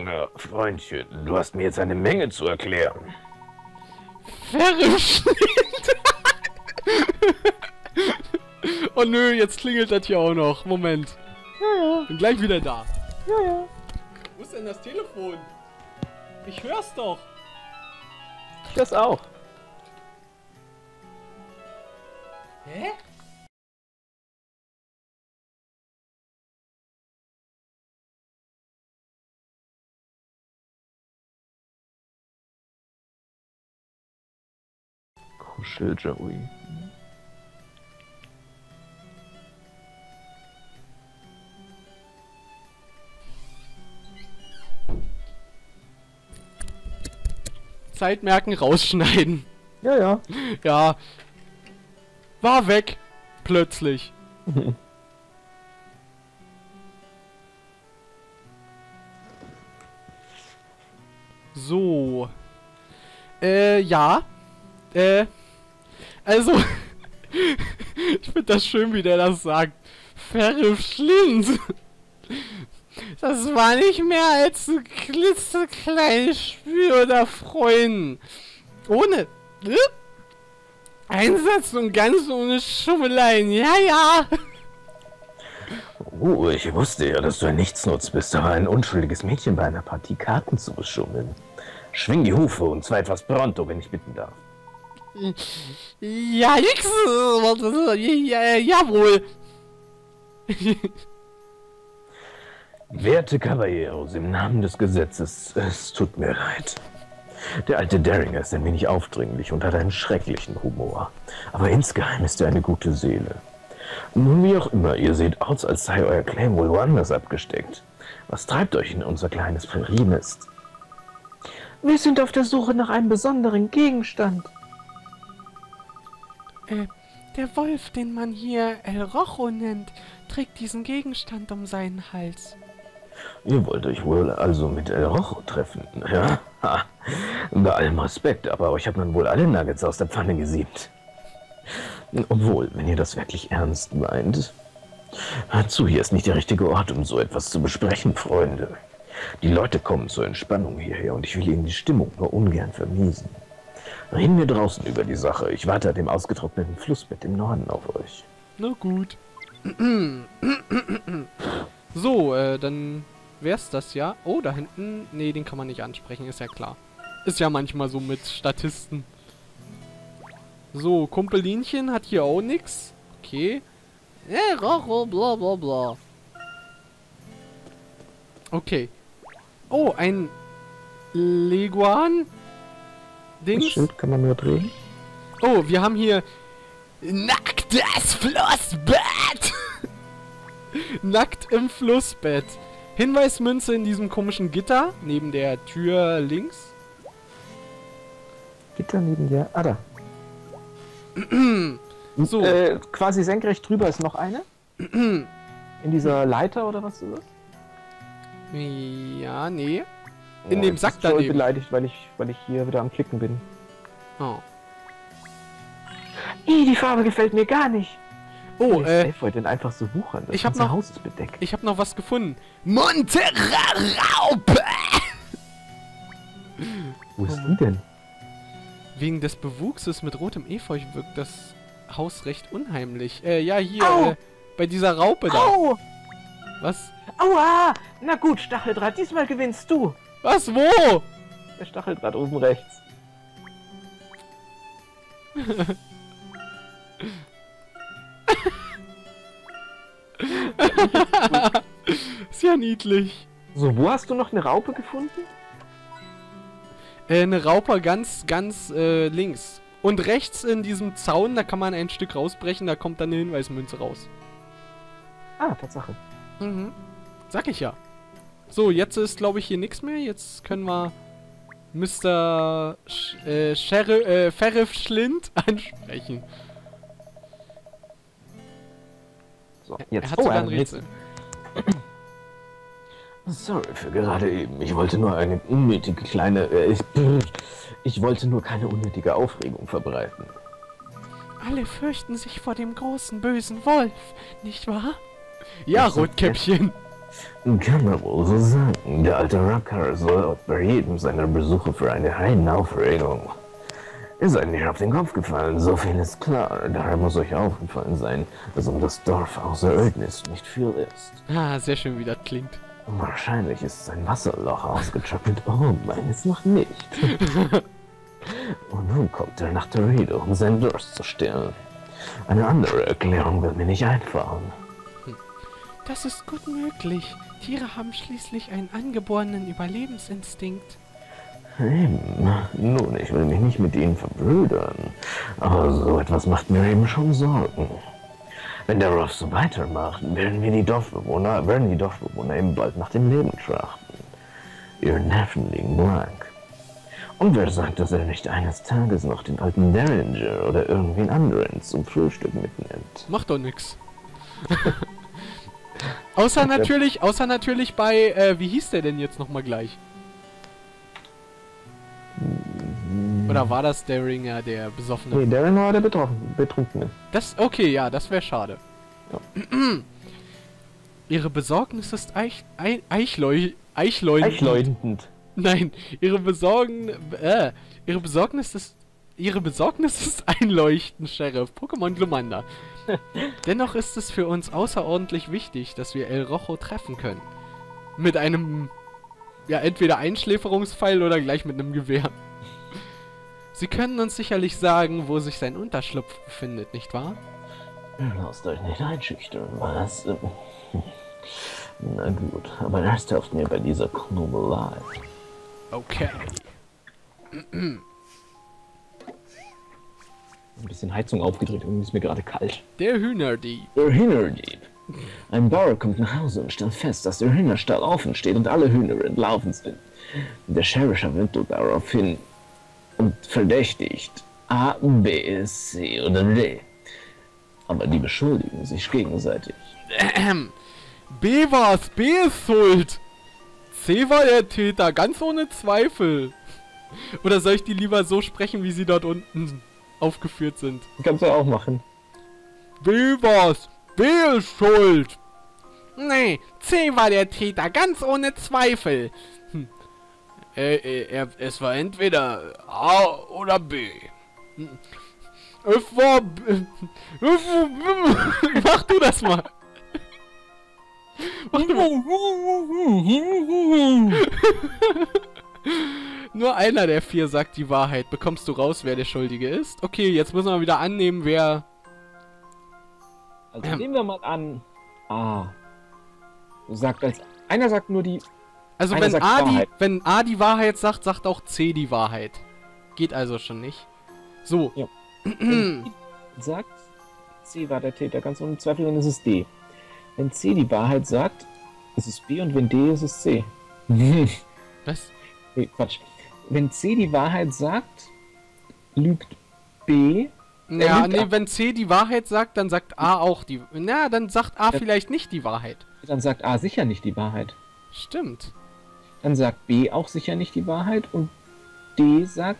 Na, Freundchen, du hast mir jetzt eine Menge zu erklären. Verrückt! Oh nö, jetzt klingelt das hier auch noch. Moment. Ja. Bin gleich wieder da. Ja. Wo ist denn das Telefon? Ich hör's doch. Das auch. Hä? Kuschel, Joey. Zeit merken, rausschneiden. Ja. Ja. War weg. Plötzlich. So. Ja. Also. Ich finde das schön, wie der das sagt. Verflind. Das war nicht mehr als ein klitzekleines Spiel unter Freunden. Ohne Einsatz und ganz ohne Schummeleien. Ja. Ich wusste ja, dass du ein Nichtsnutz bist, aber ein unschuldiges Mädchen bei einer Partie Karten zu beschummeln. Schwing die Hufe und zwar etwas pronto, wenn ich bitten darf. Ja, nix. Jawohl. Werte Caballeros, im Namen des Gesetzes, es tut mir leid. Der alte Derringer ist ein wenig aufdringlich und hat einen schrecklichen Humor. Aber insgeheim ist er eine gute Seele. Nun wie auch immer, ihr seht aus, als sei euer Claim wohl woanders abgesteckt. Was treibt euch in unser kleines Prärienest? Wir sind auf der Suche nach einem besonderen Gegenstand. Der Wolf, den man hier El Rojo nennt, trägt diesen Gegenstand um seinen Hals. Ihr wollt euch wohl also mit El Rojo treffen, ja? Ha. Bei allem Respekt, aber euch hat man wohl alle Nuggets aus der Pfanne gesiebt. Obwohl, wenn ihr das wirklich ernst meint... Hört zu, hier ist nicht der richtige Ort, um so etwas zu besprechen, Freunde. Die Leute kommen zur Entspannung hierher und ich will ihnen die Stimmung nur ungern vermiesen. Reden wir draußen über die Sache. Ich warte an dem ausgetrockneten Flussbett im Norden auf euch. Na gut. So, dann wär's das ja. Oh, da hinten... Nee, den kann man nicht ansprechen, ist ja klar. Ist ja manchmal so mit Statisten. So, Kumpelinchen hat hier auch nix. Okay. Rojo, bla bla bla. Okay. Oh, ein Leguan. Das Dings. Schild kann man nur drehen. Oh, wir haben hier nacktes Flussbett. Nackt im Flussbett. Hinweismünze in diesem komischen Gitter neben der Tür links. Gitter neben der... Ah, da. So. Quasi senkrecht drüber ist noch eine. In dieser Leiter oder was ist das? Ja, nee. In dem jetzt Sack ist Joel daneben. beleidigt, weil ich hier wieder am Klicken bin. Oh. Die Farbe gefällt mir gar nicht. Oh, Elf denn einfach so wuchern. Das ich hab ganze noch- Haus ist bedeckt. ich habe noch was gefunden. Monterraupe! Wo ist die denn? Wegen des Bewuchses mit rotem Efeu wirkt das Haus recht unheimlich. Ja, hier, Au! bei dieser Raupe da. Au! Was? Aua! Na gut, Stacheldraht, diesmal gewinnst du. Was? Wo? Der Stacheldraht oben rechts. Ist ja niedlich. So, wo hast du noch eine Raupe gefunden? Eine Raupe ganz links. Und rechts in diesem Zaun, da kann man ein Stück rausbrechen, da kommt dann eine Hinweismünze raus. Ah, Tatsache. Mhm. Sag ich ja. So, jetzt ist, glaube ich, hier nichts mehr. Jetzt können wir Mr. Sheriff Schlint ansprechen. So, Er jetzt. hat sogar er ein hat Rätsel. Sorry für gerade eben. Ich wollte nur eine unnötige kleine... ich wollte nur keine unnötige Aufregung verbreiten. Alle fürchten sich vor dem großen, bösen Wolf, nicht wahr? Ja, Das ist Rotkäppchen. Kann man wohl so sagen. Der alte Racker sorgt bei jedem seiner Besuche für eine Heidenaufregung. Ist euch nicht auf den Kopf gefallen, so viel ist klar. Daher muss euch aufgefallen sein, dass um das Dorf außer Ödnis nicht viel ist. Ah, sehr schön, wie das klingt. Wahrscheinlich ist sein Wasserloch ausgetrocknet. Oh, meines noch nicht. Und nun kommt er nach Teredo, um seinen Durst zu stillen. Eine andere Erklärung wird mir nicht einfallen. Das ist gut möglich. Tiere haben schließlich einen angeborenen Überlebensinstinkt. Eben. Nun, ich will mich nicht mit ihnen verbrüdern, aber so etwas macht mir eben schon Sorgen. Wenn der Ruff so weitermacht, werden die Dorfbewohner eben bald nach dem Leben trachten. Ihre Nerven liegen blank. Und wer sagt, dass er nicht eines Tages noch den alten Derringer oder irgendwen anderen zum Frühstück mitnimmt? Macht doch nix. außer natürlich bei, wie hieß der denn jetzt nochmal gleich? Oder war das der Ringer, der Besoffene? Nee, der war der Betrunkene. Das, okay, ja, das wäre schade. Ja. Ihre Besorgnis ist eichläutend. Nein, ihre Besorgnis ist einleuchtend, Sheriff. Pokémon Glumanda. Dennoch ist es für uns außerordentlich wichtig, dass wir El Rojo treffen können. Mit einem, ja, entweder Einschläferungspfeil oder gleich mit einem Gewehr. Sie können uns sicherlich sagen, wo sich sein Unterschlupf befindet, nicht wahr? Lasst euch nicht einschüchtern, was? Na gut, aber erst helft mir bei dieser Knobelei. Okay. Ein bisschen Heizung aufgedreht, irgendwie ist mir gerade kalt. Der Hühnerdieb. Der Hühnerdieb. Ein Bauer kommt nach Hause und stellt fest, dass der Hühnerstall offen steht und alle Hühner entlaufen sind. Der Sheriff ermittelt daraufhin und verdächtigt A, B, C oder D. Aber die beschuldigen sich gegenseitig. B war's, B ist schuld. C war der Täter, ganz ohne Zweifel. Oder soll ich die lieber so sprechen, wie sie dort unten aufgeführt sind? Kannst du auch machen. B war's, B ist schuld. Nee, C war der Täter, ganz ohne Zweifel. Es war entweder A oder B. Es war B. Mach du das mal. Mach du mal. Nur einer der 4 sagt die Wahrheit. Bekommst du raus, wer der Schuldige ist? Okay, jetzt müssen wir wieder annehmen, wer... Also nehmen wir mal an, A. Einer sagt nur die... Also wenn A die Wahrheit sagt, sagt auch C die Wahrheit. Geht also schon nicht. So. Ja. Wenn sagt, C war der Täter, ganz ohne Zweifel, dann ist es D. Wenn C die Wahrheit sagt, ist es B und wenn D ist es C. Was? Nee, Quatsch. Wenn C die Wahrheit sagt, lügt B. Ja, nee, wenn C die Wahrheit sagt, dann sagt A auch die... Na, dann sagt A vielleicht nicht die Wahrheit. Dann sagt A sicher nicht die Wahrheit. Stimmt. Dann sagt B auch sicher nicht die Wahrheit und D sagt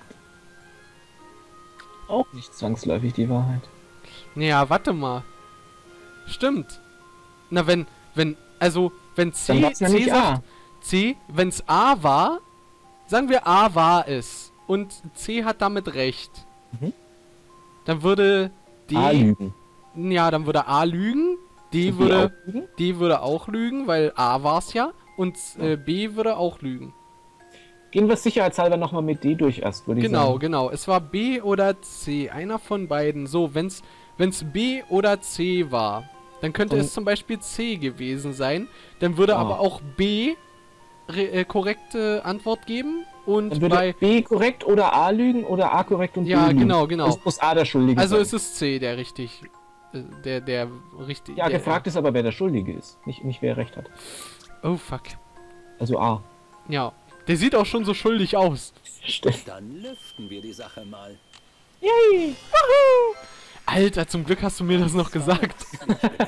auch nicht zwangsläufig die Wahrheit. Ja, warte mal. Stimmt. Na, wenn C, Dann C nicht sagt, A. C, wenn's A war, sagen wir A war es und C hat damit recht. Mhm. Dann würde D... A lügen. Ja, dann würde A lügen, D Und würde... B auch lügen? D würde auch lügen, weil A war's ja. Und B würde auch lügen. Gehen wir sicherheitshalber nochmal mit D durch erst, würde ich sagen. Genau. Es war B oder C. Einer von beiden. So, wenn's B oder C war, dann könnte es zum Beispiel C gewesen sein. Dann würde aber auch B korrekte Antwort geben. Und dann würde B korrekt oder A lügen oder A korrekt und B lügen. Genau. Es muss A der Schuldige Also sein. es ist C, der richtig... Der richtig... Ja, gefragt ist aber, wer der Schuldige ist. Nicht wer recht hat. Oh, fuck. Also A. Ja. Der sieht auch schon so schuldig aus. Stimmt. Dann lüften wir die Sache mal. Yay! Woohoo! Alter, zum Glück hast du mir das noch gesagt.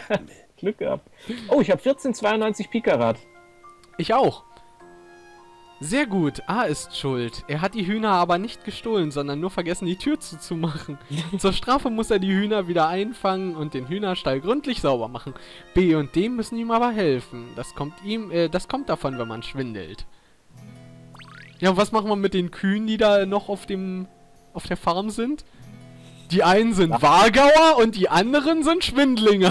Glück gehabt. Oh, ich habe 1492 Pikarat. Ich auch. Sehr gut, A ist schuld. Er hat die Hühner aber nicht gestohlen, sondern nur vergessen, die Tür zuzumachen. Zur Strafe muss er die Hühner wieder einfangen und den Hühnerstall gründlich sauber machen. B und D müssen ihm aber helfen. Das kommt davon, wenn man schwindelt. Ja, und was machen wir mit den Kühen, die da noch auf der Farm sind? Die einen sind Wargauer und die anderen sind Schwindlinger.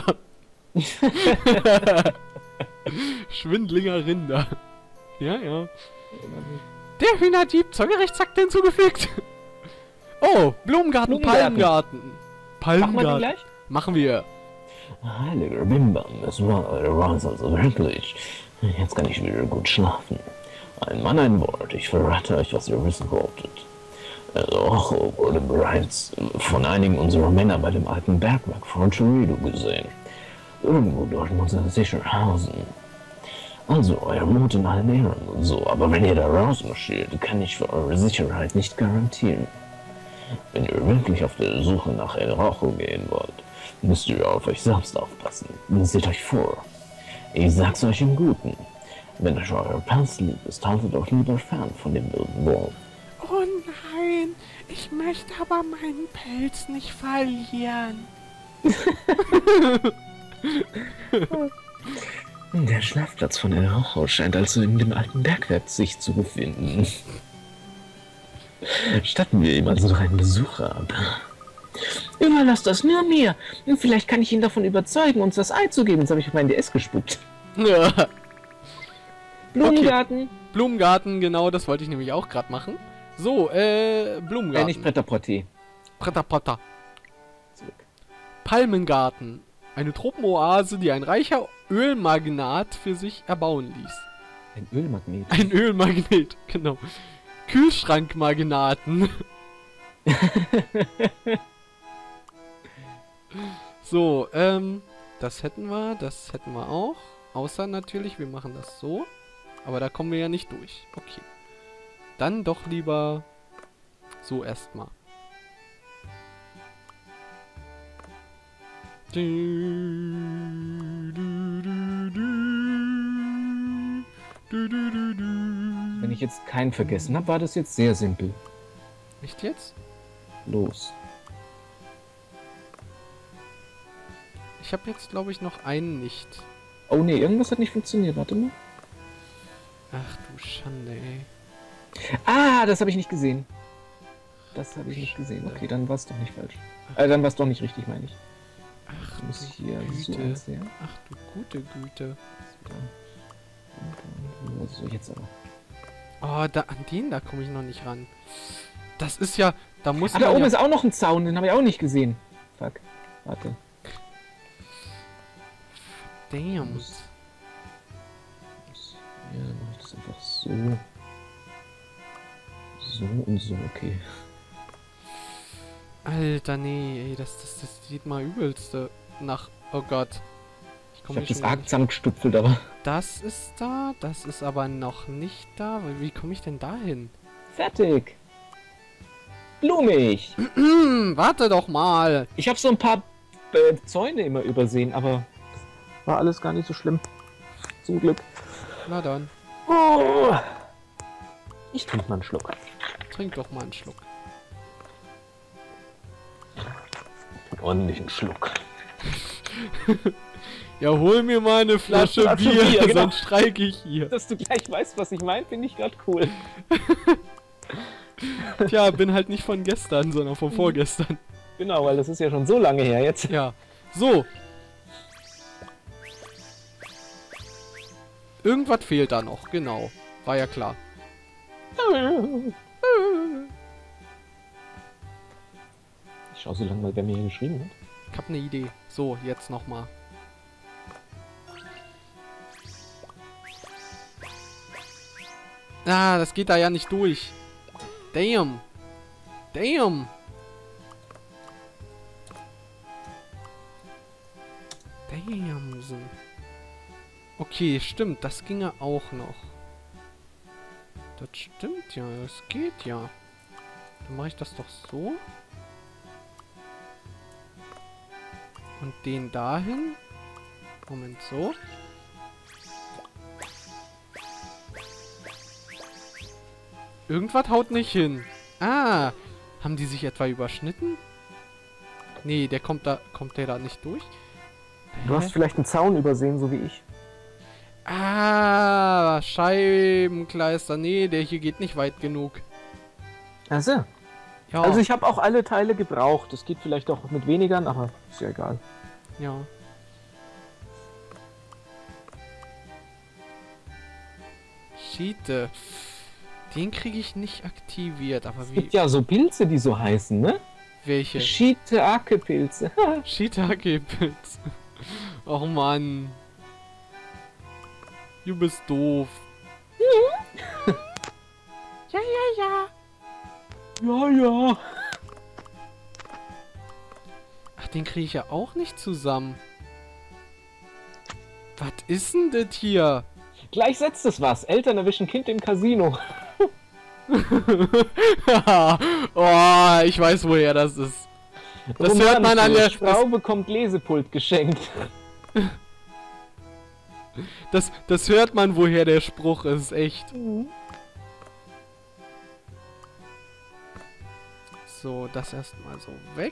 Schwindlinger Rinder. Ja, ja. Der Hühnerdieb zur Gerichtsakte hinzugefügt. Oh, Blumengarten, Palmengarten. Machen wir den gleich? Machen wir. Heiliger Bimbam, es war also wirklich. Jetzt kann ich wieder gut schlafen. Ein Mann, ein Wort. Ich verrate euch, was ihr wissen wolltet. Rocho wurde bereits von einigen unserer Männer bei dem alten Bergwerk von Chorido gesehen. Irgendwo dort muss er sicher hausen. Also, euer Mut in allen Ehren und so, aber wenn ihr da rausmarschiert, kann ich für eure Sicherheit nicht garantieren. Wenn ihr wirklich auf der Suche nach El Rojo gehen wollt, müsst ihr auf euch selbst aufpassen. Seht euch vor. Ich sag's euch im Guten. Wenn euch euer Pelz lieb ist, haltet euch lieber fern von dem wilden Wolf. Oh nein, ich möchte aber meinen Pelz nicht verlieren. Der Schlafplatz von El Rojo scheint also in dem alten Bergwerk sich zu befinden. Statten wir ihm also einen Besuch ab. Überlasst das nur mir. Vielleicht kann ich ihn davon überzeugen, uns das Ei zu geben. Jetzt habe ich auf meinen DS gespuckt. Ja. Blumengarten. Okay. Blumengarten, genau, das wollte ich nämlich auch gerade machen. So, Blumengarten. Nicht Pret-à-Porter. Pret-à-Porter. Zurück. Palmengarten. Eine Tropenoase, die ein reicher Ölmagnat für sich erbauen ließ. Ein Ölmagnet. Ein Ölmagnet, genau. Kühlschrankmagnaten. So, das hätten wir auch. Außer natürlich, wir machen das so. Aber da kommen wir ja nicht durch. Okay. Dann doch lieber so erstmal. Wenn ich jetzt keinen vergessen habe, war das jetzt sehr simpel. Nicht jetzt? Los. Ich habe jetzt, glaube ich, noch einen nicht. Oh ne, irgendwas hat nicht funktioniert. Warte mal. Ach du Schande, ey. Ah, das habe ich nicht gesehen. Das habe ich nicht gesehen. Okay, dann war es doch nicht falsch. Dann war es doch nicht richtig, meine ich. Ach Muss ich du hier so Güte. ansehen. Ach du gute Güte. So, jetzt aber. Oh, an den da komme ich noch nicht ran. Das ist ja, da muss Ah, da oben ja, ist auch noch ein Zaun, den habe ich auch nicht gesehen. Fuck. Warte. damn. Ja, dann mache ich das einfach so. So und so, okay. Alter, nee, ey, das sieht mal übelste nach, oh Gott. Ich komme habe das arg zusammengestüpfelt, aber... Das ist da, das ist aber noch nicht da. Wie komme ich denn dahin? Fertig! Blumig! Warte doch mal. Ich habe so ein paar Zäune immer übersehen, aber... War alles gar nicht so schlimm. Zum Glück. Na dann, Oh. Ich trinke mal einen Schluck. trink doch mal einen Schluck. Ordentlichen Schluck. Ja, hol mir mal eine Flasche Flasche Bier, Bier, genau. sonst streike ich hier. Dass du gleich weißt, was ich meine, finde ich gerade cool. Tja, bin halt nicht von gestern, sondern von vorgestern. Genau, weil das ist ja schon so lange her jetzt. Ja, so. Irgendwas fehlt da noch, genau. War ja klar. Ich schau so lange mal, wer mir hier geschrieben hat. Ich hab ne Idee. So, jetzt nochmal. Ah, das geht da ja nicht durch. Damn. Damn. Damn. Okay, stimmt. Das ginge auch noch. Das stimmt ja. Das geht ja. Dann mache ich das doch so. Und den dahin. Moment, so. Irgendwas haut nicht hin. Ah, haben die sich etwa überschnitten? Nee, kommt der da nicht durch? Du hast vielleicht einen Zaun übersehen, so wie ich. Ah, Scheibenkleister. Nee, der hier geht nicht weit genug. Also. Ja, Also ich habe auch alle Teile gebraucht. Das geht vielleicht auch mit wenigern, aber ist ja egal. ja. Schiete. Den kriege ich nicht aktiviert, aber Es wie... gibt ja so Pilze, die so heißen, ne? Welche? Shiitake-Pilze. Shiitake-Pilz. Och Mann. Du bist doof. Ja, ja, ja. Ja, ja. Ach, den kriege ich ja auch nicht zusammen. Was ist denn das hier? Gleich setzt es was. Eltern erwischen Kind im Casino. Oh, ich weiß, woher das ist. Das hört man an der... Frau bekommt Lesepult geschenkt. Das hört man, woher der Spruch ist, echt. So, das erstmal so weg.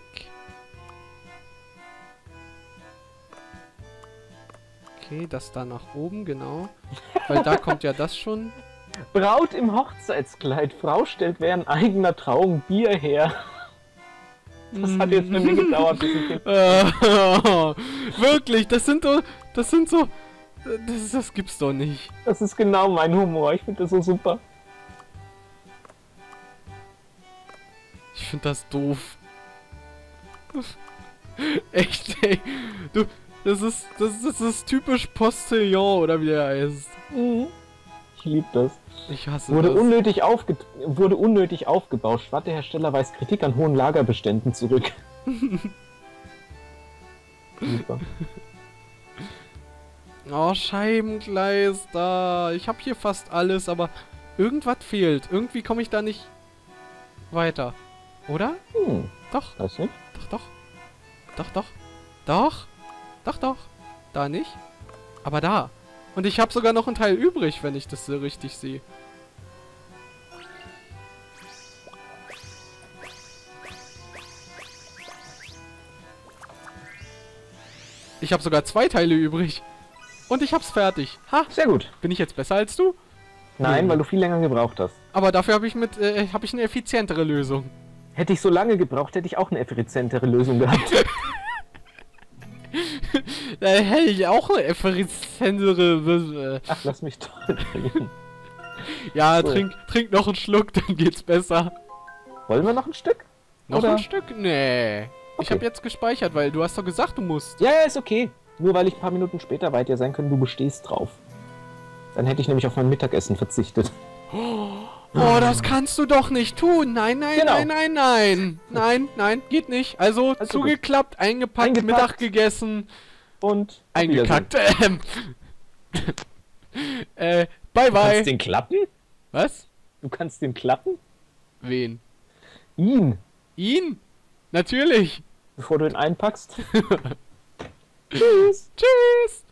Okay, das da nach oben, genau. Weil da kommt ja das schon. Braut im Hochzeitskleid. Frau stellt während eigener Trauung Bier her. Das hat jetzt für mich gedauert, bis ich den... Wirklich, das gibt's doch nicht. Das ist genau mein Humor. Ich finde das so super. Ich finde das doof. Echt, ey. Du, das ist typisch Postillon, oder wie der heißt. Ich liebe das. Ich hasse Wurde das. unnötig aufgebauscht. Wattehersteller weist Kritik an hohen Lagerbeständen zurück. Super. Oh, Scheibenkleister. Ich habe hier fast alles, aber irgendwas fehlt. Irgendwie komme ich da nicht weiter. Oder? Doch. Weiß nicht. Doch. Doch. Da nicht. Aber da. Und ich habe sogar noch einen Teil übrig, wenn ich das so richtig sehe. Ich habe sogar 2 Teile übrig. Und ich hab's fertig. Ha! Sehr gut. Bin ich jetzt besser als du? Nein, weil du viel länger gebraucht hast. Aber dafür habe ich eine effizientere Lösung. Hätte ich so lange gebraucht, hätte ich auch eine effizientere Lösung gehabt. Da hätte ich auch eine effizientere... Ach, lass mich doch trinken. Ja, So. trink noch einen Schluck, dann geht's besser. Wollen wir noch ein Stück? Noch Oder? ein Stück? Nee. Ich Okay. habe jetzt gespeichert, weil du hast doch gesagt, du musst. Ja, ist okay. Nur weil ich ein paar Minuten später bei dir sein können, du bestehst drauf. Dann hätte ich nämlich auf mein Mittagessen verzichtet. Oh, das kannst du doch nicht tun. Nein, Genau. Nein, geht nicht. Also zugeklappt, eingepackt, Mittag gegessen, Und eingekackt. Bye Du kannst bye. den klappen? Was? Du kannst den klappen? Wen? Ihn, Ihn? Natürlich. bevor du ihn einpackst. Tschüss. Tschüss.